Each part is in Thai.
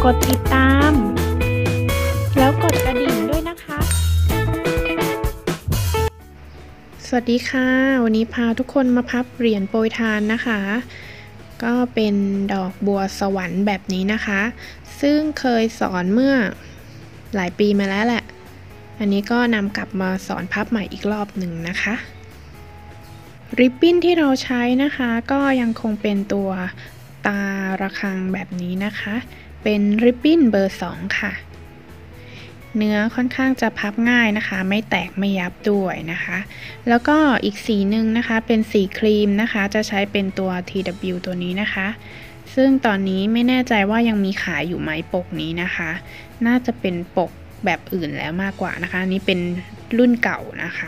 กดติดตาม แล้วกดกระดิ่งด้วยนะคะ สวัสดีค่ะวันนี้พาทุกคนมาพับเหรียญโปรยทานนะคะก็เป็นดอกบัวสวรรค์แบบนี้นะคะซึ่งเคยสอนเมื่อหลายปีมาแล้วแหละอันนี้ก็นำกลับมาสอนพับใหม่อีกรอบหนึ่งนะคะริบบิ้นที่เราใช้นะคะก็ยังคงเป็นตัวตาระฆังแบบนี้นะคะเป็นริบบิ้นเบอร์2ค่ะเนื้อค่อนข้างจะพับง่ายนะคะไม่แตกไม่ยับด้วยนะคะแล้วก็อีกสีหนึ่งนะคะเป็นสีครีมนะคะจะใช้เป็นตัว TW ตัวนี้นะคะซึ่งตอนนี้ไม่แน่ใจว่ายังมีขายอยู่ไหมปกนี้นะคะน่าจะเป็นปกแบบอื่นแล้วมากกว่านะคะนี้เป็นรุ่นเก่านะคะ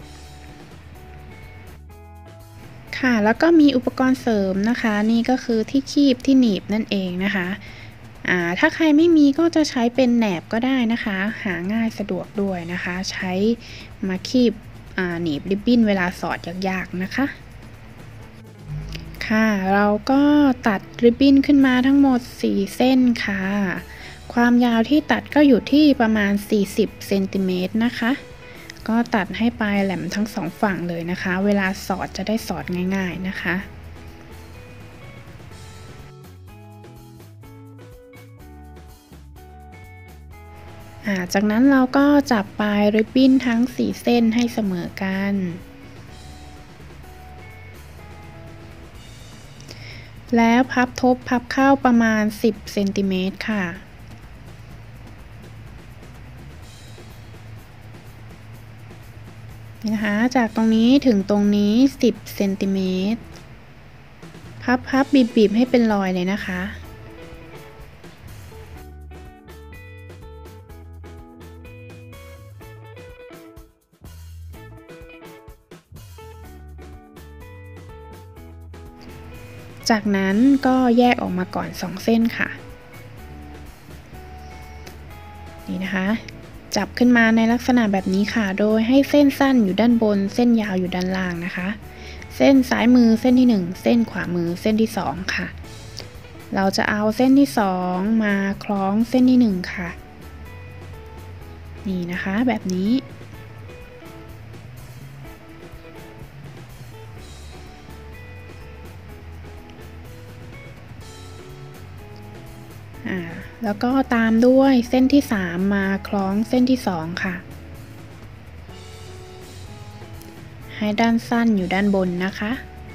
ค่ะแล้วก็มีอุปกรณ์เสริมนะคะนี่ก็คือที่คีบที่หนีบนั่นเองนะคะถ้าใครไม่มีก็จะใช้เป็นแหนบก็ได้นะคะหาง่ายสะดวกด้วยนะคะใช้มาคีบหนีบริบบิ้นเวลาสอดยากๆนะคะค่ะเราก็ตัดริบบิ้นขึ้นมาทั้งหมด4เส้นค่ะความยาวที่ตัดก็อยู่ที่ประมาณ40เซนติเมตรนะคะก็ตัดให้ปลายแหลมทั้งสองฝั่งเลยนะคะเวลาสอดจะได้สอดง่ายๆนะคะจากนั้นเราก็จับปลายริบบิ้นทั้ง4เส้นให้เสมอกันแล้วพับทบพับเข้าประมาณ10เซนติเมตรค่ะนี่นะคะจากตรงนี้ถึงตรงนี้10เซนติเมตรพับบีบให้เป็นรอยเลยนะคะจากนั้นก็แยกออกมาก่อน2เส้นค่ะนี่นะคะจับขึ้นมาในลักษณะแบบนี้ค่ะโดยให้เส้นสั้นอยู่ด้านบนเส้นยาวอยู่ด้านล่างนะคะเส้นซ้ายมือเส้นที่1เส้นขวามือเส้นที่2ค่ะเราจะเอาเส้นที่2มาคล้องเส้นที่1ค่ะนี่นะคะแบบนี้แล้วก็ตามด้วยเส้นที่3มาคล้องเส้นที่2ค่ะให้ด้านสั้นอยู่ด้านบนนะคะ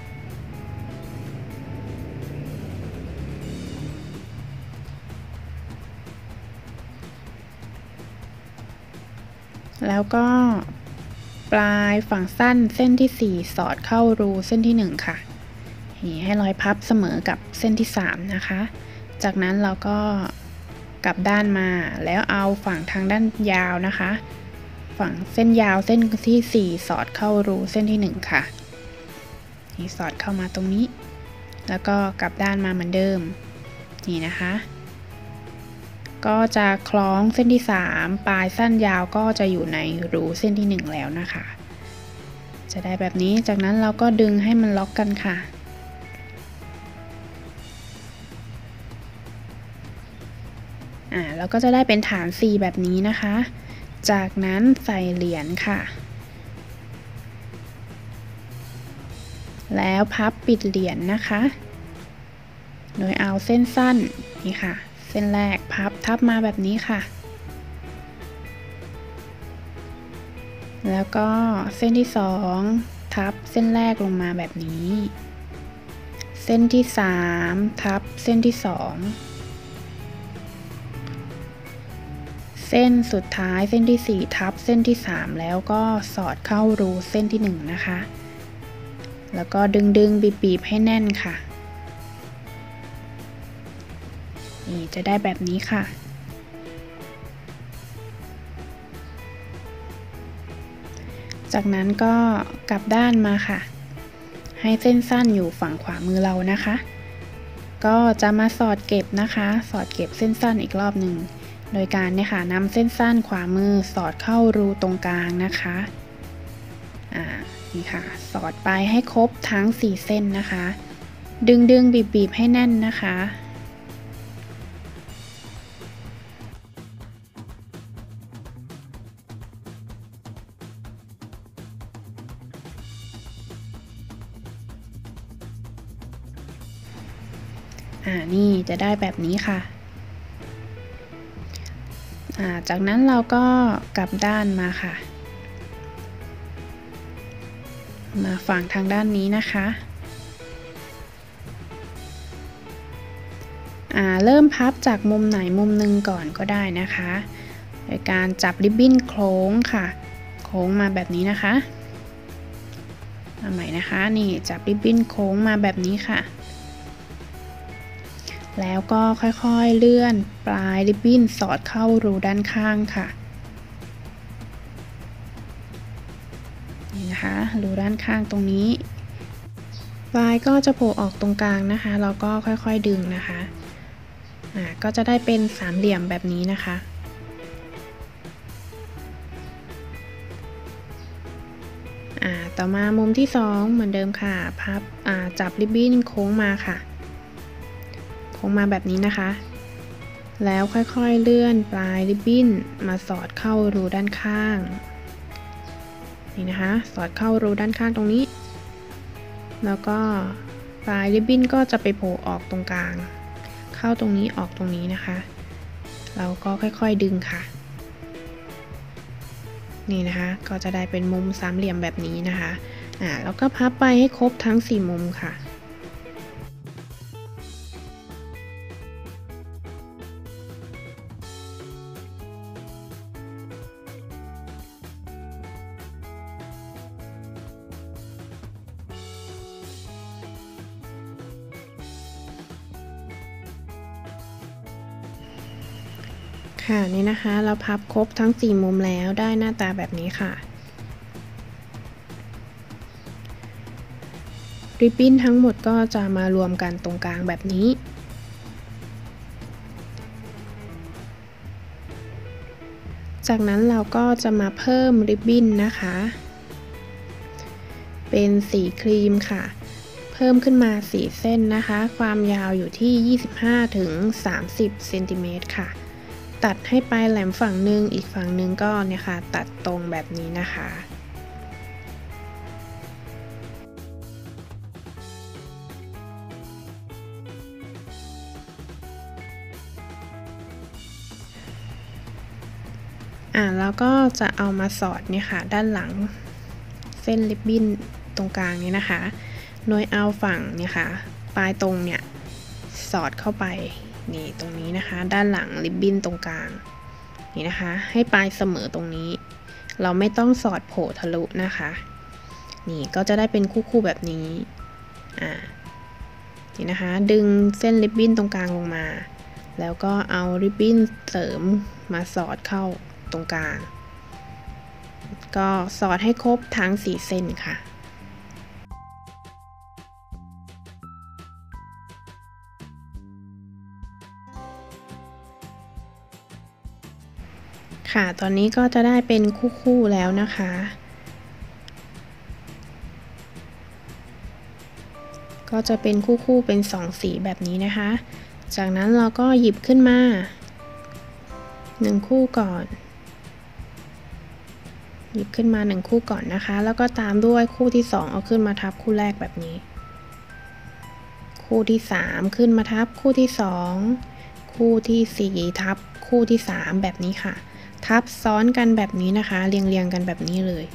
แล้วก็ปลายฝั่งสั้นเส้นที่4สอดเข้ารูเส้นที่1ค่ะให้รอยพับเสมอกับเส้นที่3นะคะจากนั้นเราก็กลับด้านมาแล้วเอาฝั่งทางด้านยาวนะคะฝั่งเส้นยาวเส้นที่4สอดเข้ารูเส้นที่1ค่ะนี่สอดเข้ามาตรงนี้แล้วก็กลับด้านมาเหมือนเดิมนี่นะคะก็จะคล้องเส้นที่3ปลายสั้นยาวก็จะอยู่ในรูเส้นที่1แล้วนะคะจะได้แบบนี้จากนั้นเราก็ดึงให้มันล็อกกันค่ะแล้วก็จะได้เป็นฐาน4แบบนี้นะคะจากนั้นใส่เหรียญค่ะแล้วพับปิดเหรียญนะคะโดยเอาเส้นสั้นนี่ค่ะเส้นแรกพับทับมาแบบนี้ค่ะแล้วก็เส้นที่2ทับเส้นแรกลงมาแบบนี้เส้นที่3ทับเส้นที่2เส้นสุดท้ายเส้นที่4ทับเส้นที่3แล้วก็สอดเข้ารูเส้นที่1นะคะแล้วก็ดึงบีบให้แน่นค่ะนี่จะได้แบบนี้ค่ะจากนั้นก็กลับด้านมาค่ะให้เส้นสั้นอยู่ฝั่งขวามือเรานะคะก็จะมาสอดเก็บนะคะสอดเก็บเส้นสั้นอีกรอบหนึ่งโดยการเนี่ยค่ะนำเส้นสั้นขวามือสอดเข้ารูตรงกลางนะคะนี่ค่ะสอดไปให้ครบทั้ง4เส้นนะคะดึงบีบให้แน่นนะคะนี่จะได้แบบนี้ค่ะจากนั้นเราก็กลับด้านมาค่ะมาฝั่งทางด้านนี้นะคะเริ่มพับจากมุมไหนมุมหนึ่งก่อนก็ได้นะคะโดยการจับริบบิ้นโค้งค่ะโค้งมาแบบนี้นะคะเอาใหม่นะคะนี่จับริบบิ้นโค้งมาแบบนี้ค่ะแล้วก็ค่อยๆเลื่อนปลายริบบิ้นสอดเข้ารูด้านข้างค่ะนี่นะคะรูด้านข้างตรงนี้ปลายก็จะโผล่ออกตรงกลางนะคะเราก็ค่อยๆดึงนะคะก็จะได้เป็นสามเหลี่ยมแบบนี้นะคะต่อมามุมที่2เหมือนเดิมค่ะพับจับริบบิ้นโค้งมาค่ะโค้งมาแบบนี้นะคะแล้วค่อยๆเลื่อนปลายริบบิ้นมาสอดเข้ารูด้านข้างนี่นะคะสอดเข้ารูด้านข้างตรงนี้แล้วก็ปลายริบบิ้นก็จะไปโผล่ออกตรงกลางเข้าตรงนี้ออกตรงนี้นะคะเราก็ค่อยๆดึงค่ะนี่นะคะก็จะได้เป็นมุมสามเหลี่ยมแบบนี้นะคะแล้วก็พับไปให้ครบทั้ง4มุมค่ะค่ะนี่นะคะเราพับครบทั้ง4มุมแล้วได้หน้าตาแบบนี้ค่ะริบบิ้นทั้งหมดก็จะมารวมกันตรงกลางแบบนี้จากนั้นเราก็จะมาเพิ่มริบบิ้นนะคะเป็นสีครีมค่ะเพิ่มขึ้นมา4เส้นนะคะความยาวอยู่ที่25 ถึง 30 เซนติเมตรค่ะตัดให้ปลายแหลมฝั่งหนึ่งอีกฝั่งหนึ่งก็เนี่ยค่ะตัดตรงแบบนี้นะคะแล้วก็จะเอามาสอดเนี่ยค่ะด้านหลังเส้นริบบิ้นตรงกลางนี้นะคะโดยเอาฝั่งเนี่ยค่ะปลายตรงเนี่ยสอดเข้าไปนี่ตรงนี้นะคะด้านหลังริบบิ้นตรงกลางนี่นะคะให้ปลายเสมอตรงนี้เราไม่ต้องสอดโผล่ทะลุนะคะนี่ก็จะได้เป็นคู่ๆแบบนี้นี่นะคะดึงเส้นริบบิ้นตรงกลางลงมาแล้วก็เอาริบบิ้นเสริมมาสอดเข้าตรงกลางก็สอดให้ครบทั้ง4เส้นค่ะตอนนี้ก็จะได้เป็นคู่ๆแล้วนะคะก็จะเป็นคู่ๆเป็น2สีแบบนี้นะคะจากนั้นเราก็หยิบขึ้นมา1คู่ก่อนหยิบขึ้นมา1คู่ก่อนนะคะแล้วก็ตามด้วยคู่ที่2เอาขึ้นมาทับคู่แรกแบบนี้คู่ที่3ขึ้นมาทับคู่ที่2คู่ที่4ทับคู่ที่3แบบนี้ค่ะทับซ้อนกันแบบนี้นะคะเรียงกันแบบนี้เลย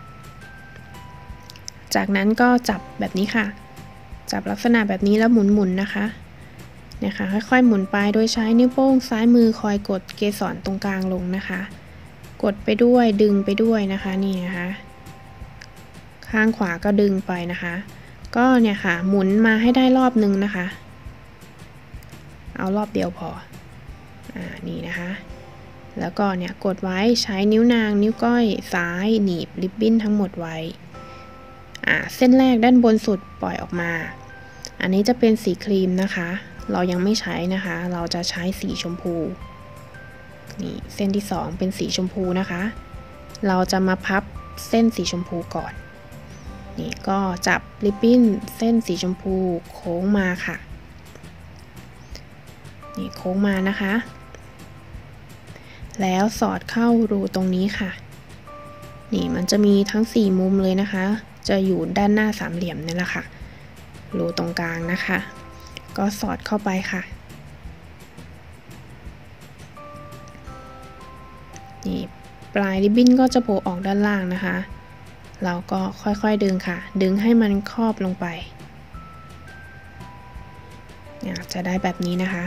จากนั้นก็จับแบบนี้ค่ะจับลักษณะแบบนี้แล้วหมุนนะคะเนี่ยค่ะค่อยๆหมุนไปโดยใช้นิ้วโป้งซ้ายมือคอยกดเกสรตรงกลางลงนะคะกดไปด้วยดึงไปด้วยนะคะนี่นะคะข้างขวาก็ดึงไปนะคะก็เนี่ยค่ะหมุนมาให้ได้รอบนึงนะคะเอารอบเดียวพอนี่นะคะแล้วก็เนี่ยกดไว้ใช้นิ้วนางนิ้วก้อยซ้ายหนีบริบบิ้นทั้งหมดไว้เส้นแรกด้านบนสุดปล่อยออกมาอันนี้จะเป็นสีครีมนะคะเรายังไม่ใช้นะคะเราจะใช้สีชมพูนี่เส้นที่2เป็นสีชมพูนะคะเราจะมาพับเส้นสีชมพูก่อนนี่ก็จับริบบิ้นเส้นสีชมพูโค้งมาค่ะนี่โค้งมานะคะแล้วสอดเข้ารูตรงนี้ค่ะนี่มันจะมีทั้ง4มุมเลยนะคะจะอยู่ด้านหน้าสามเหลี่ยมนี่แหละค่ะรูตรงกลางนะคะก็สอดเข้าไปค่ะนี่ปลายริบบิ้นก็จะโผล่ออกด้านล่างนะคะเราก็ค่อยๆดึงค่ะดึงให้มันครอบลงไปจะได้แบบนี้นะคะ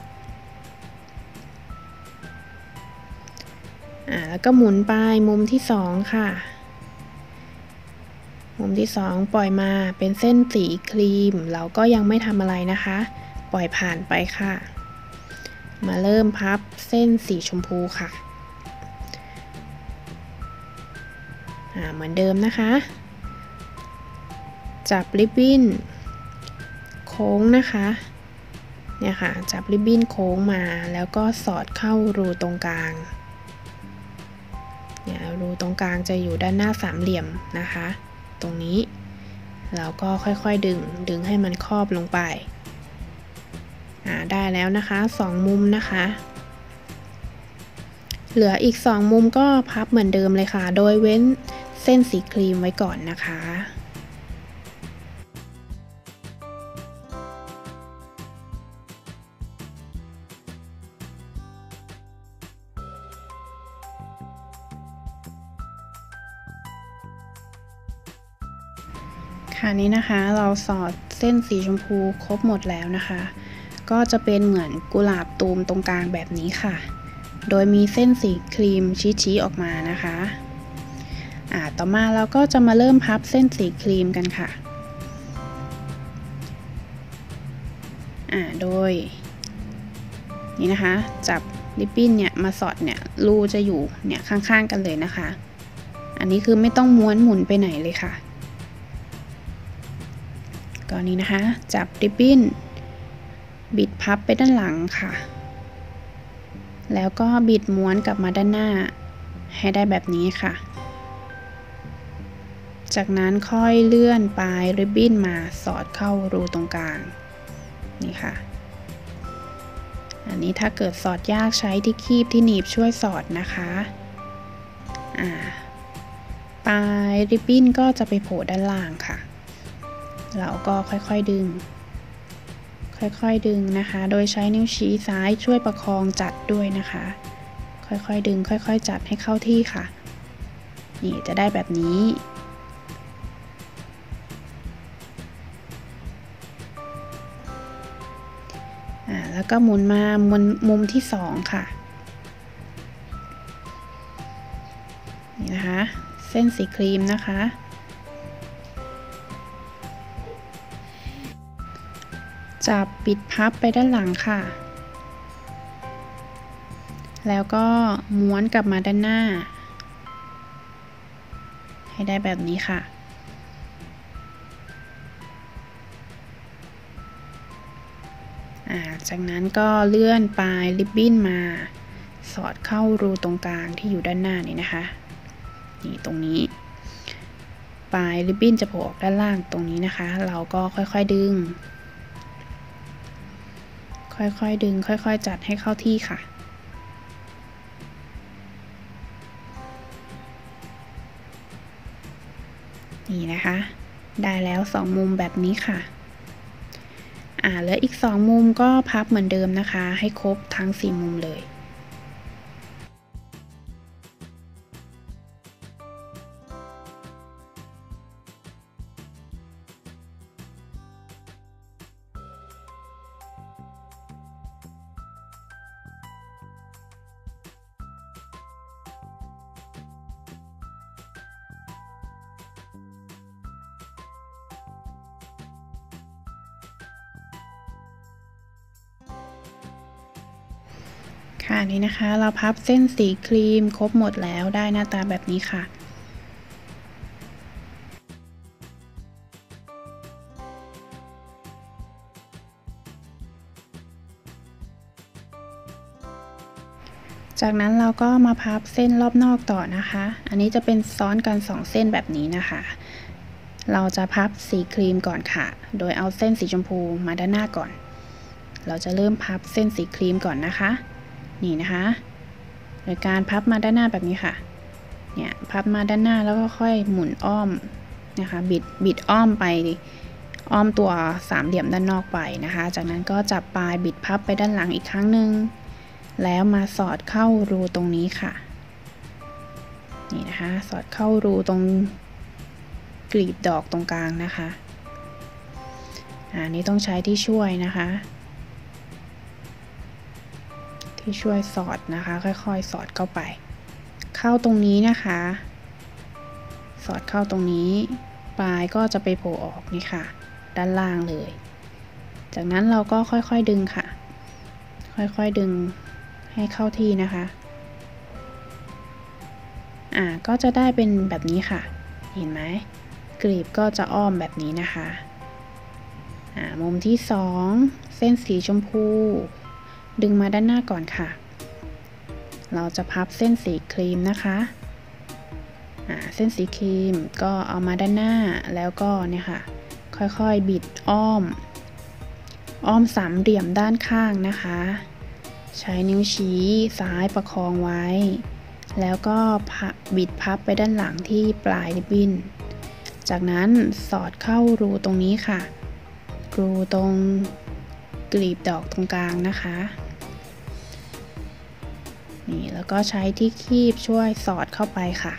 แล้วก็หมุนไปมุมที่2ค่ะมุมที่2ปล่อยมาเป็นเส้นสีครีมเราก็ยังไม่ทำอะไรนะคะปล่อยผ่านไปค่ะมาเริ่มพับเส้นสีชมพูค่ะเหมือนเดิมนะคะจับริบบิ้นโค้งนะคะเนี่ยค่ะจับริบบิ้นโค้งมาแล้วก็สอดเข้ารูตรงกลางเนี่ยรูตรงกลางจะอยู่ด้านหน้าสามเหลี่ยมนะคะตรงนี้เราก็ค่อยๆดึงให้มันครอบลงไปได้แล้วนะคะ2มุมนะคะเหลืออีก2มุมก็พับเหมือนเดิมเลยค่ะโดยเว้นเส้นสีครีมไว้ก่อนนะคะค่ะนี้นะคะเราสอดเส้นสีชมพูครบหมดแล้วนะคะก็จะเป็นเหมือนกุหลาบตูมตรงกลางแบบนี้ค่ะโดยมีเส้นสีครีมชี้ออกมานะคะต่อมาเราก็จะมาเริ่มพับเส้นสีครีมกันค่ะโดยนี่นะคะจับริบบิ้นเนี่ยมาสอดเนี่ยรูจะอยู่เนี่ยข้างๆกันเลยนะคะอันนี้คือไม่ต้องม้วนหมุนไปไหนเลยค่ะก่อนนี้นะคะจับริบบิ้นบิดพับไปด้านหลังค่ะแล้วก็บิดม้วนกลับมาด้านหน้าให้ได้แบบนี้ค่ะจากนั้นค่อยเลื่อนปลายริบบิ้นมาสอดเข้ารูตรงกลางนี่ค่ะอันนี้ถ้าเกิดสอดยากใช้ที่คีบที่หนีบช่วยสอดนะคะปลายริบบิ้นก็จะไปโผล่ด้านล่างค่ะเราก็ค่อยๆดึงนะคะโดยใช้นิ้วชี้ซ้ายช่วยประคองจัดด้วยนะคะค่อยๆดึงค่อยๆจัดให้เข้าที่ค่ะนี่จะได้แบบนี้แล้วก็หมุนมามุมที่2ค่ะนี่นะคะเส้นสีครีมนะคะจับปิดพับไปด้านหลังค่ะแล้วก็ม้วนกลับมาด้านหน้าให้ได้แบบนี้ค่ะจากนั้นก็เลื่อนปลายริบบิ้นมาสอดเข้ารูตรงกลางที่อยู่ด้านหน้านี่นะคะนี่ตรงนี้ปลายริบบิ้นจะโผล่ออกด้านล่างตรงนี้นะคะเราก็ค่อยๆดึงค่อยๆจัดให้เข้าที่ค่ะนี่นะคะได้แล้ว2มุมแบบนี้ค่ะแล้วอีก2มุมก็พับเหมือนเดิมนะคะให้ครบทั้ง4มุมเลยค่ะนี่นะคะเราพับเส้นสีครีมครบหมดแล้วได้หน้าตาแบบนี้ค่ะจากนั้นเราก็มาพับเส้นรอบนอกต่อนะคะอันนี้จะเป็นซ้อนกัน2เส้นแบบนี้นะคะเราจะพับสีครีมก่อนค่ะโดยเอาเส้นสีชมพูมาด้านหน้าก่อนเราจะเริ่มพับเส้นสีครีมก่อนนะคะนี่นะคะโดยการพับมาด้านหน้าแบบนี้ค่ะเนี่ยพับมาด้านหน้าแล้วก็ค่อยหมุนอ้อมนะคะบิดอ้อมไปอ้อมตัวสามเหลี่ยมด้านนอกไปนะคะจากนั้นก็จับปลายบิดพับไปด้านหลังอีกครั้งหนึ่งแล้วมาสอดเข้ารูตรงนี้ค่ะนี่นะคะสอดเข้ารูตรงกลีบดอกตรงกลางนะคะอันนี้ต้องใช้ที่ช่วยนะคะที่ช่วยสอดนะคะค่อยๆสอดเข้าไปเข้าตรงนี้นะคะสอดเข้าตรงนี้ปลายก็จะไปโผล่ออกนี่ค่ะด้านล่างเลยจากนั้นเราก็ค่อยๆดึงค่ะค่อยๆดึงให้เข้าที่นะคะก็จะได้เป็นแบบนี้ค่ะเห็นไหมกลีบก็จะอ้อมแบบนี้นะคะมุมที่2เส้นสีชมพูดึงมาด้านหน้าก่อนค่ะเราจะพับเส้นสีครีมนะคะเส้นสีครีมก็เอามาด้านหน้าแล้วก็เนี่ยค่ะค่อยๆบิดอ้อมสามเหลี่ยมด้านข้างนะคะใช้นิ้วชี้ซ้ายประคองไว้แล้วก็บิดพับไปด้านหลังที่ปลายริบบิ้นจากนั้นสอดเข้ารูตรงนี้ค่ะรูตรงกลีบดอกตรงกลางนะคะนี่แล้วก็ใช้ที่คีบช่วยสอดเข้าไปค่ะ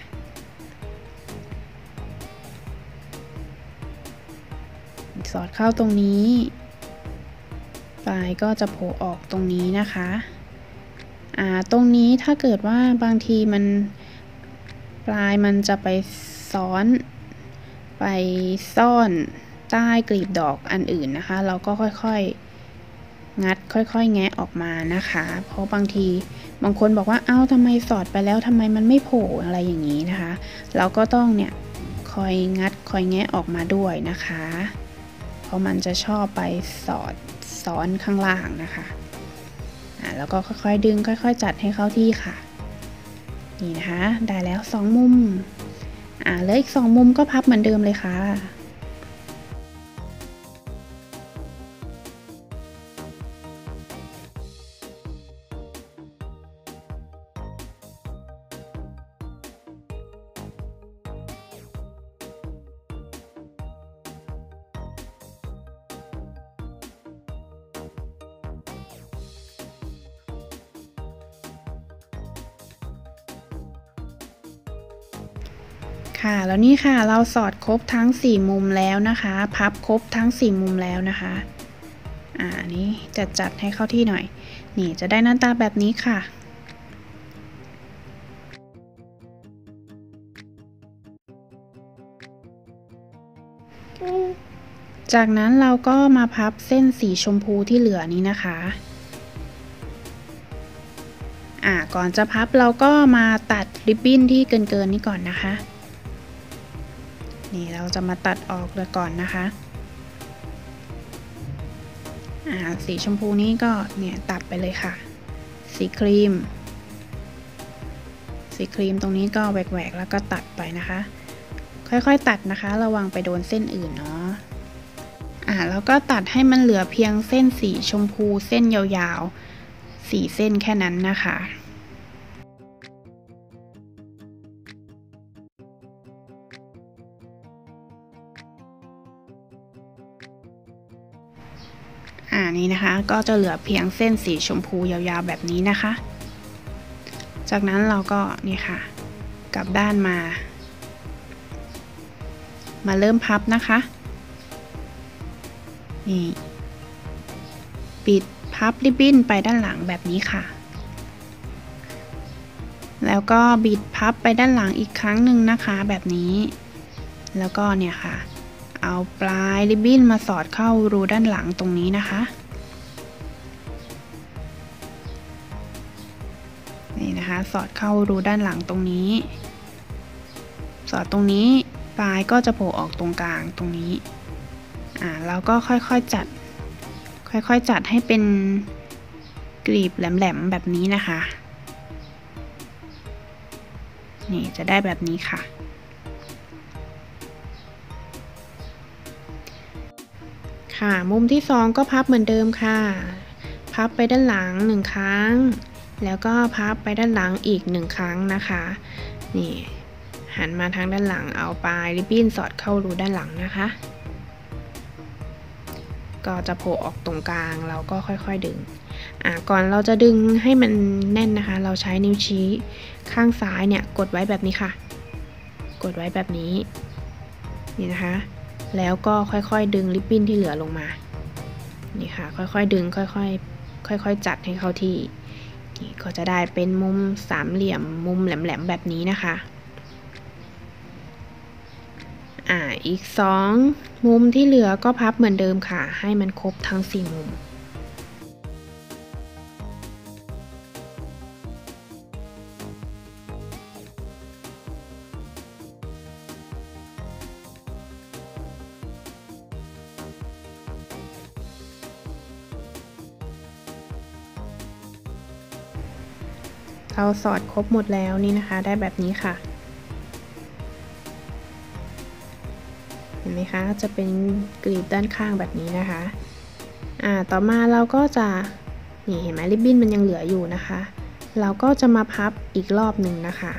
สอดเข้าตรงนี้ปลายก็จะโผล่ออกตรงนี้นะคะตรงนี้ถ้าเกิดว่าบางทีมันปลายมันจะไปซ้อนไปซ่อนใต้กลีบดอกอันอื่นนะคะเราก็ค่อยๆงัดค่อยๆแงะออกมานะคะเพราะบางทีบางคนบอกว่าเอ้าทำไมสอดไปแล้วทำไมมันไม่โผล่อะไรอย่างนี้นะคะเราก็ต้องเนี่ยคอยงัดคอยแงะออกมาด้วยนะคะเพราะมันจะชอบไปสอดซ้อนข้างล่างนะคะแล้วก็ค่อยๆดึงค่อยๆจัดให้เข้าที่ค่ะนี่นะคะได้แล้ว2มุมเหลืออีก2มุมก็พับเหมือนเดิมเลยค่ะค่ะแล้วนี่ค่ะเราสอดครบทั้ง4มุมแล้วนะคะพับครบทั้ง4มุมแล้วนะคะนี่จัดให้เข้าที่หน่อยนี่จะได้หน้าตาแบบนี้ค่ะจากนั้นเราก็มาพับเส้นสีชมพูที่เหลือนี้นะคะก่อนจะพับเราก็มาตัดริบบิ้นที่เกินนี้ก่อนนะคะนี่เราจะมาตัดออกเลยก่อนนะคะสีชมพูนี้ก็เนี่ยตัดไปเลยค่ะสีครีมตรงนี้ก็แหวกแล้วก็ตัดไปนะคะค่อยๆตัดนะคะระวังไปโดนเส้นอื่นเนาะแล้วก็ตัดให้มันเหลือเพียงเส้นสีชมพูเส้นยาวๆ4เส้นแค่นั้นนะคะนี่นะคะก็จะเหลือเพียงเส้นสีชมพูยาวๆแบบนี้นะคะจากนั้นเราก็นี่ค่ะกลับด้านมาเริ่มพับนะคะนี่ปิดพับริบบิ้นไปด้านหลังแบบนี้ค่ะแล้วก็บิดพับไปด้านหลังอีกครั้งหนึ่งนะคะแบบนี้แล้วก็เนี่ยค่ะเอาปลายริบบิ้นมาสอดเข้ารูด้านหลังตรงนี้นะคะนี่นะคะสอดเข้ารูด้านหลังตรงนี้สอดตรงนี้ปลายก็จะโผล่ออกตรงกลางตรงนี้เราก็ค่อยๆจัดให้เป็นกลีบแหลมๆแบบนี้นะคะนี่จะได้แบบนี้ค่ะมุมที่2ก็พับเหมือนเดิมค่ะพับไปด้านหลัง1ครั้งแล้วก็พับไปด้านหลังอีก1ครั้งนะคะนี่หันมาทางด้านหลังเอาปลายริบบิ้นสอดเข้ารูด้านหลังนะคะก็จะโผล่ออกตรงกลางเราก็ค่อยๆดึงก่อนเราจะดึงให้มันแน่นนะคะเราใช้นิ้วชี้ข้างซ้ายเนี่ยกดไว้แบบนี้ค่ะกดไว้แบบนี้นี่นะคะแล้วก็ค่อยๆดึงริบบิ้นที่เหลือลงมานี่ค่ะค่อยๆดึงค่อยๆจัดให้เข้าที่นี่ก็จะได้เป็นมุมสามเหลี่ยมมุมแหลมๆแบบนี้นะคะอีก2มุมที่เหลือก็พับเหมือนเดิมค่ะให้มันครบทั้ง4มุมเราสอดครบหมดแล้วนี่นะคะได้แบบนี้ค่ะเห็นไหมคะจะเป็นกลีบด้านข้างแบบนี้นะคะต่อมาเราก็จะนี่เห็นไหมริบบิ้นมันยังเหลืออยู่นะคะเราก็จะมาพับอีกรอบหนึ่งนะคะ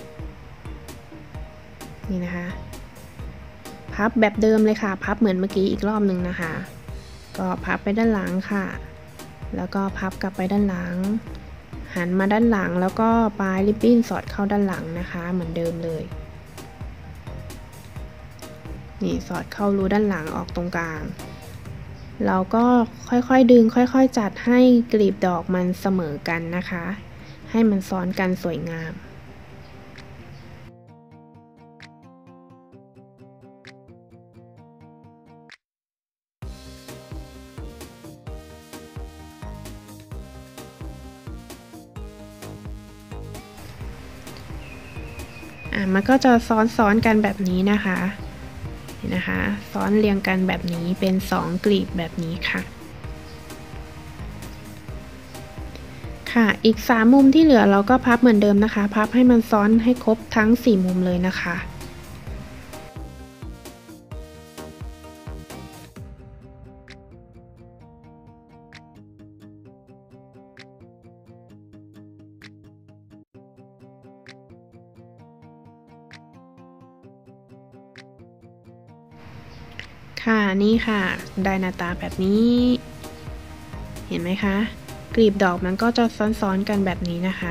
นี่นะคะพับแบบเดิมเลยค่ะพับเหมือนเมื่อกี้อีกรอบหนึ่งนะคะก็พับไปด้านหลังค่ะแล้วก็พับกลับไปด้านหลังหันมาด้านหลังแล้วก็ปลายริบบิ้นสอดเข้าด้านหลังนะคะเหมือนเดิมเลยนี่สอดเข้ารูด้านหลังออกตรงกลางเราก็ค่อยๆดึงค่อยๆจัดให้กลีบดอกมันเสมอกันนะคะให้มันซ้อนกันสวยงามมันก็จะซ้อนกันแบบนี้นะคะนะคะซ้อนเรียงกันแบบนี้เป็น2กลีบแบบนี้ค่ะอีก3มุมที่เหลือเราก็พับเหมือนเดิมนะคะพับให้มันซ้อนให้ครบทั้ง4มุมเลยนะคะนี่ค่ะได้หน้าตาแบบนี้เห็นไหมคะกลีบดอกมันก็จะซ้อนๆกันแบบนี้นะคะ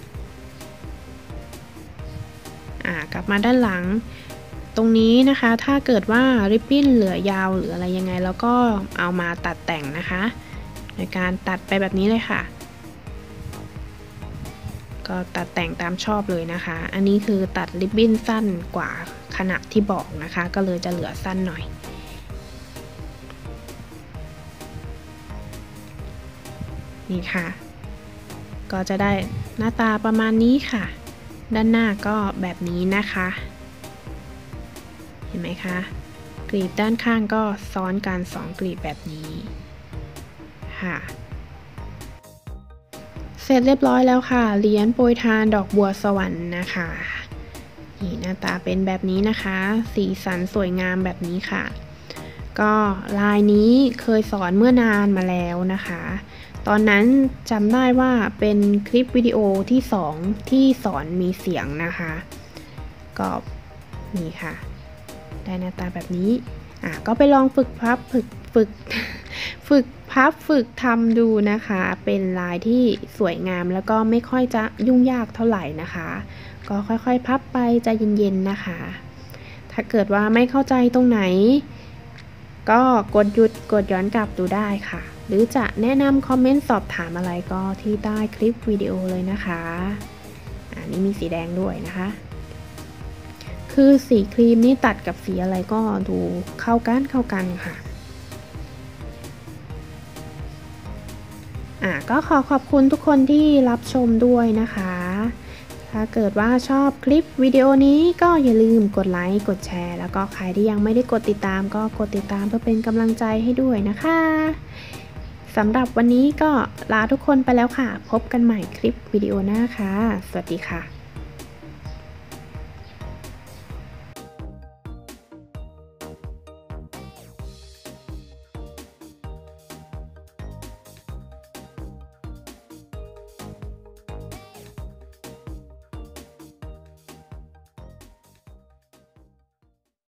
กลับมาด้านหลังตรงนี้นะคะถ้าเกิดว่าริบบิ้นเหลือยาวหรืออะไรยังไงแล้วก็เอามาตัดแต่งนะคะโดยการตัดไปแบบนี้เลยค่ะก็ตัดแต่งตามชอบเลยนะคะอันนี้คือตัดริบบิ้นสั้นกว่าขนาดที่บอกนะคะก็เลยจะเหลือสั้นหน่อยนี่ค่ะก็จะได้หน้าตาประมาณนี้ค่ะด้านหน้าก็แบบนี้นะคะเห็นไหมคะกลีบด้านข้างก็ซ้อนกัน2กลีบแบบนี้ค่ะเสร็จเรียบร้อยแล้วค่ะเหรียญโปรยทานดอกบัวสวรรค์นะคะนี่หน้าตาเป็นแบบนี้นะคะสีสันสวยงามแบบนี้ค่ะก็ลายนี้เคยสอนเมื่อนานมาแล้วนะคะตอนนั้นจำได้ว่าเป็นคลิปวิดีโอที่2ที่สอนมีเสียงนะคะก็นี่ค่ะได้หน้าตาแบบนี้ก็ไปลองฝึกพับฝึกทำดูนะคะเป็นลายที่สวยงามแล้วก็ไม่ค่อยจะยุ่งยากเท่าไหร่นะคะก็ค่อยๆพับไปใจเย็นๆนะคะถ้าเกิดว่าไม่เข้าใจตรงไหนก็กดหยุดกดย้อนกลับดูได้ค่ะหรือจะแนะนำคอมเมนต์สอบถามอะไรก็ที่ใต้คลิปวิดีโอเลยนะคะนี่มีสีแดงด้วยนะคะคือสีครีมนี่ตัดกับสีอะไรก็ดูเข้ากันค่ะก็ขอบคุณทุกคนที่รับชมด้วยนะคะถ้าเกิดว่าชอบคลิปวิดีโอนี้ก็อย่าลืมกดไลค์กดแชร์แล้วก็ใครที่ยังไม่ได้กดติดตามก็กดติดตามเพื่อเป็นกำลังใจให้ด้วยนะคะสำหรับวันนี้ก็ลาทุกคนไปแล้วค่ะพบกันใหม่คลิปวิดีโอหน้าค่ะสวัสดีค่ะ